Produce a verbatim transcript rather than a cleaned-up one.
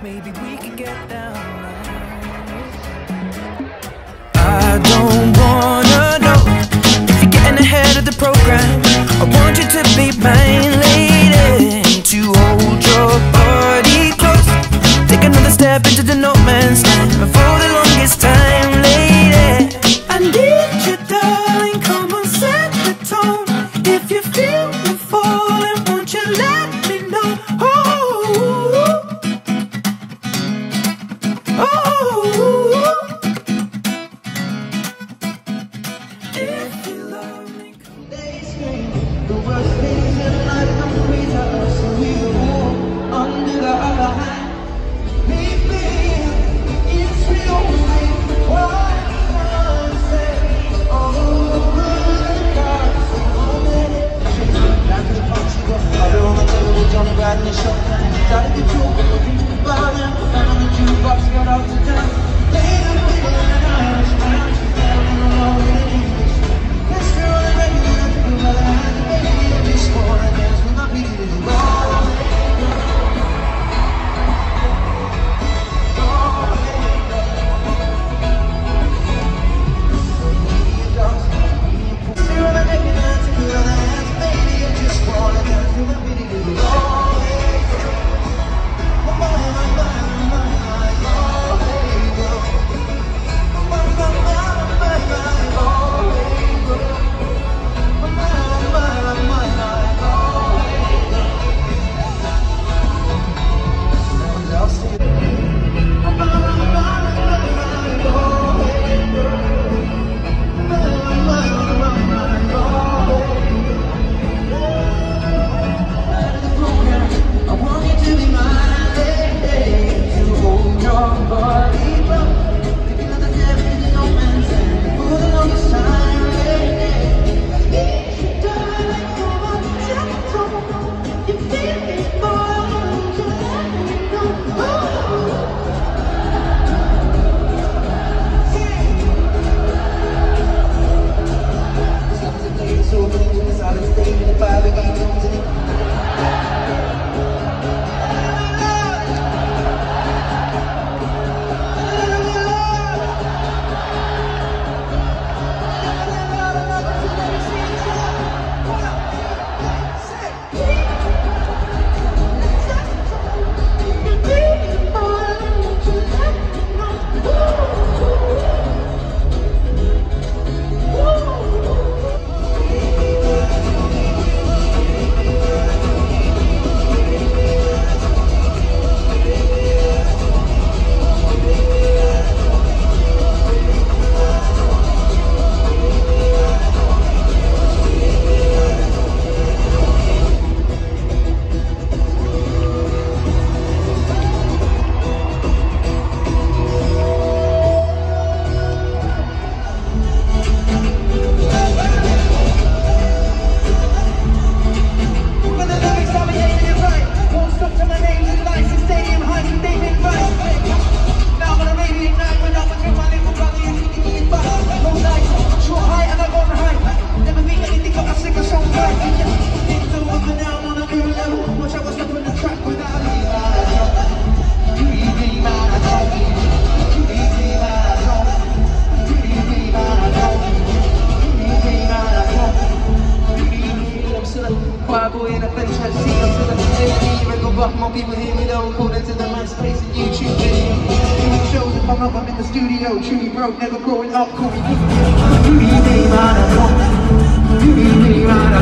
maybe we could get down now. I don't wanna know if you're getting ahead of the program. I want you to be mine, lady, to hold your body close. Take another step into the no man's land for the longest time, lady. I need you, darling, come on, set the tone. If you feel me falling, won't you let me know? Oh, oh, if you love me, come. They scream the worst things in life come free to us, and we will walk under the other hand. Maybe it's real, like what I say. Oh, good God, so many. Like the punch you got, I don't want to tell you, Johnny riding the shotgun. Started the joke, but we think about it. And on the jukebox, got out to dance. Later, we were in the Irish, and she fell in love with an English. Let's go on the regular, think about it. Maybe if it's for a dance, we might be really wrong. More people hear me though, according to the MySpace and YouTube video. Doing shows if I'm up, I'm in the studio. Truly broke, never growing up, call me.